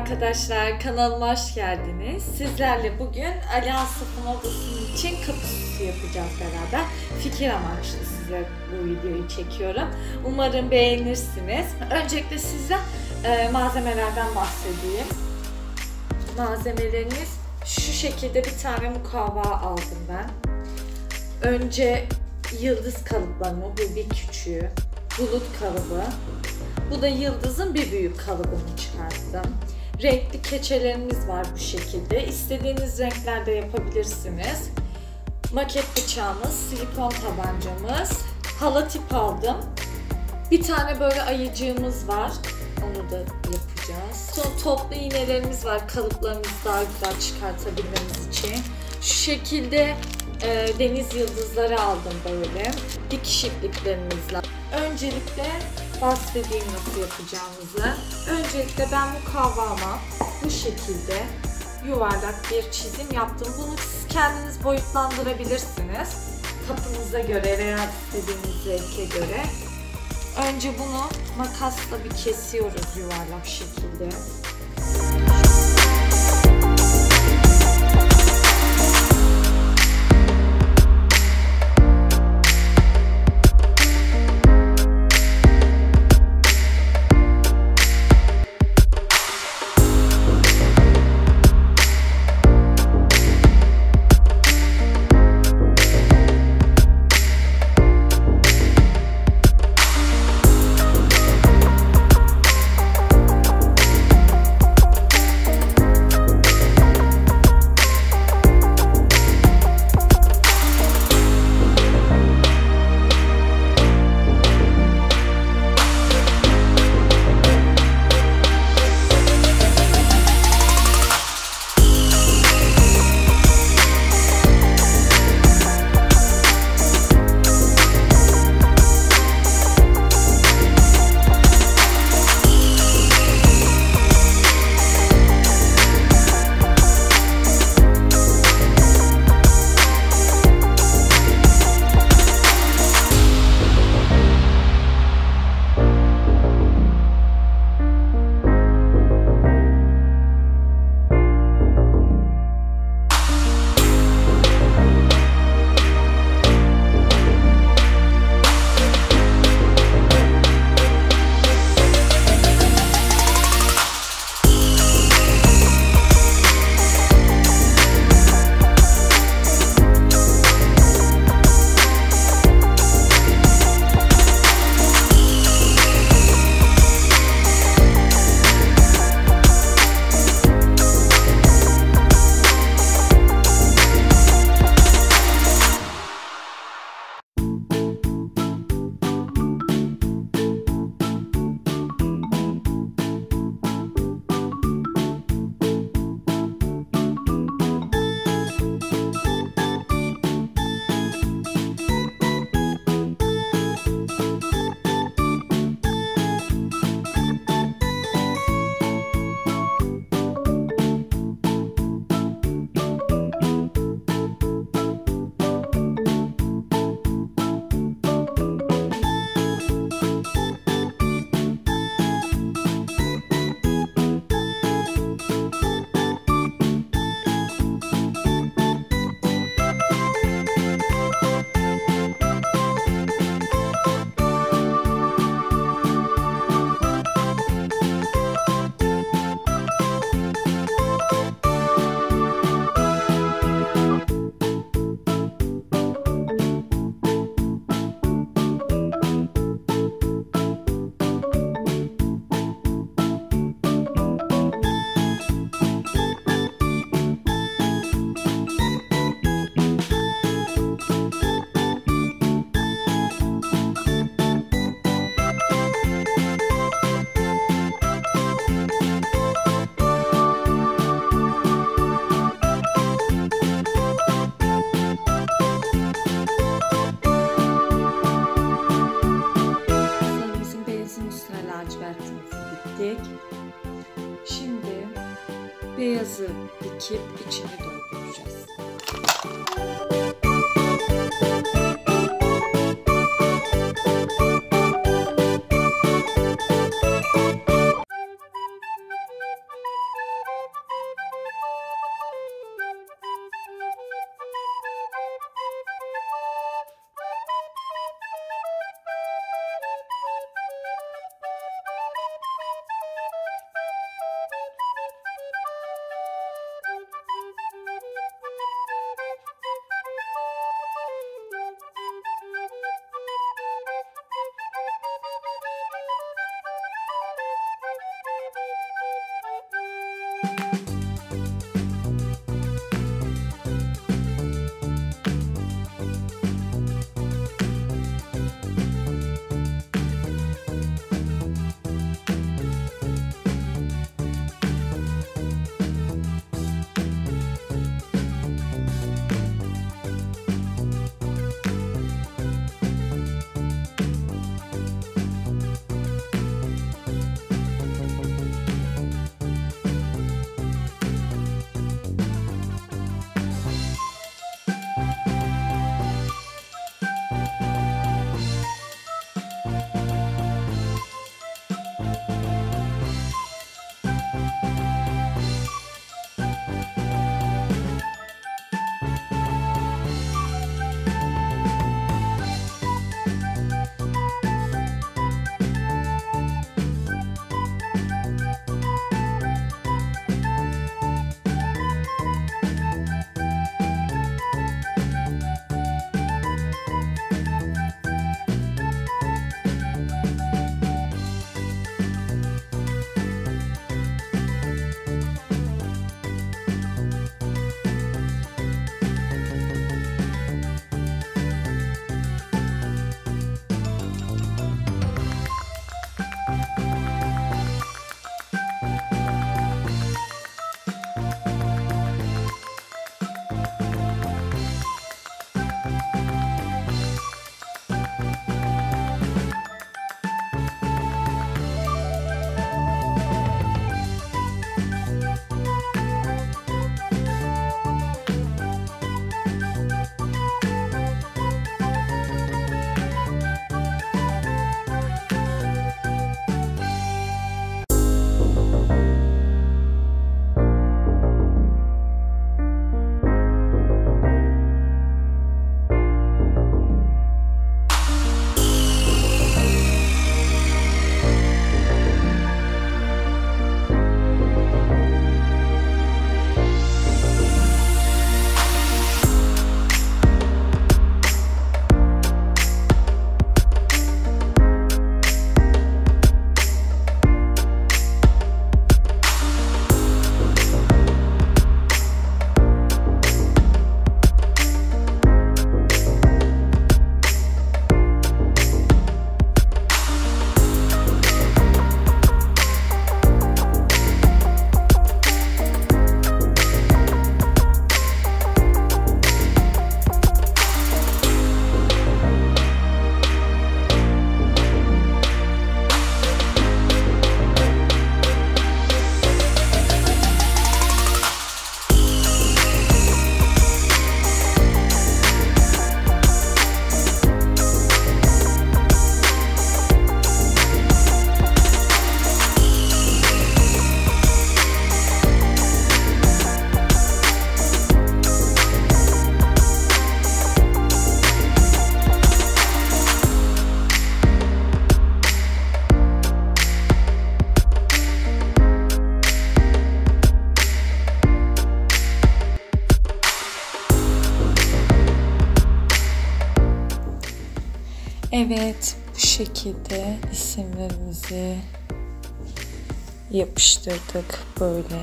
arkadaşlar, kanalıma hoş geldiniz. Sizlerle bugün Ali Asaf'ın odasının için kapı süsü yapacağız beraber. Fikir amaçlı size bu videoyu çekiyorum. Umarım beğenirsiniz. Öncelikle size malzemelerden bahsedeyim. Malzemeleriniz şu şekilde: bir tane mukavva aldım ben. Önce yıldız kalıplarımı, bu bir küçüğü, bulut kalıbı. Bu da yıldızın bir büyük kalıbını çıkarttım. Renkli keçelerimiz var bu şekilde. İstediğiniz renklerde yapabilirsiniz. Maket bıçağımız, silikon tabancamız, halatip aldım. Bir tane böyle ayıcığımız var. Onu da yapacağız. Sonra toplu iğnelerimiz var. Kalıplarımızı daha güzel çıkartabilmemiz için. Şu şekilde deniz yıldızları aldım böyle. Dikiş ipliklerimizle. Öncelikle bahsedeyim nasıl yapacağımızı. Öncelikle ben mukavvama bu şekilde yuvarlak bir çizim yaptım. Bunu siz kendiniz boyutlandırabilirsiniz. Kapınıza göre veya istediğiniz zevke göre. Önce bunu makasla bir kesiyoruz yuvarlak şekilde. Şimdi beyazı dikip içini dolduracağız. Evet, bu şekilde isimlerimizi yapıştırdık. Böyle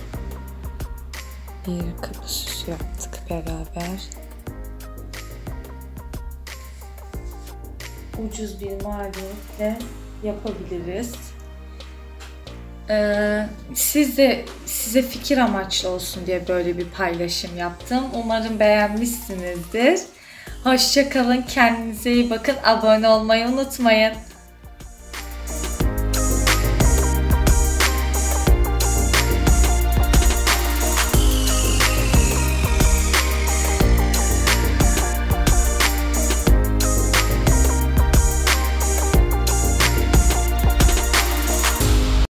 bir kapı süsü yaptık beraber. Ucuz bir maliyetle yapabiliriz. Size fikir amaçlı olsun diye böyle bir paylaşım yaptım. Umarım beğenmişsinizdir. Hoşça kalın, kendinize iyi bakın. Abone olmayı unutmayın.